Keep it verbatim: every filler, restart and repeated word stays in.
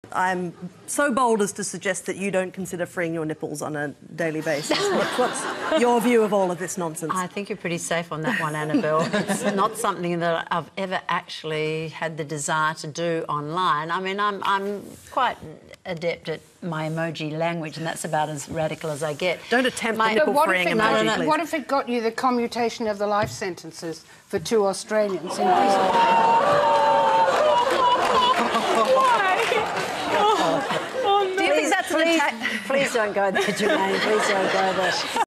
I'm so bold as to suggest that you don't consider freeing your nipples on a daily basis. What's, what's your view of all of this nonsense? I think you're pretty safe on that one, Annabelle. It's not something that I've ever actually had the desire to do online. I mean, I'm, I'm quite adept at my emoji language, and that's about as radical as I get. Don't attempt my, the nipple freeing emoji, got, please. What if it got you the commutation of the life sentences for two Australians in prison? Please, please don't go there, Germaine. Please don't go there.